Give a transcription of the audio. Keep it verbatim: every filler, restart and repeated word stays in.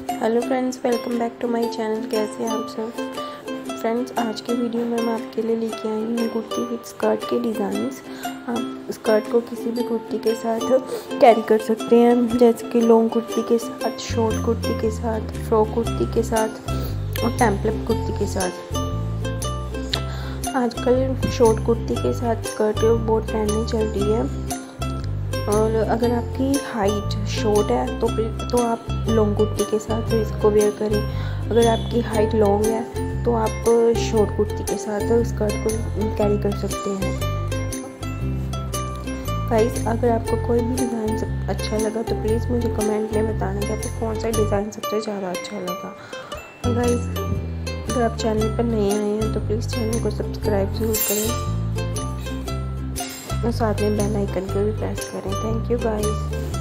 Hello friends, welcome back to my channel. कैसे हैं आप सब फ्रेंड्स? आज के वीडियो में मैं आपके लिए लेके आई हूँ कुर्ती विद स्कर्ट के डिज़ाइंस। आप स्कर्ट को किसी भी कुर्ती के साथ कैरी कर सकते हैं, जैसे कि लॉन्ग कुर्ती के साथ, शॉर्ट कुर्ती के साथ, फ्रॉक कुर्ती के साथ और टेम्पलेट कुर्ती के साथ। आजकल शॉर्ट कुर्ती के साथ स्कर्ट बहुत ट्रेंडिंग चल रही है। और अगर आपकी हाइट शॉर्ट है तो तो आप लॉन्ग कुर्ती के साथ इसको वेयर करें। अगर आपकी हाइट लॉन्ग है तो आप शॉर्ट कुर्ती के साथ स्कर्ट को कैरी कर सकते हैं। गाइस, अगर आपको कोई भी डिज़ाइन अच्छा लगा तो प्लीज़ मुझे कमेंट में बताना कि आपको कौन सा डिज़ाइन सबसे ज़्यादा अच्छा लगा। और गाइस, अगर आप चैनल पर नए आए हैं तो प्लीज़ चैनल को सब्सक्राइब ज़रूर करें और साथ में बेल आइकन को भी प्रेस करें। Thank you guys.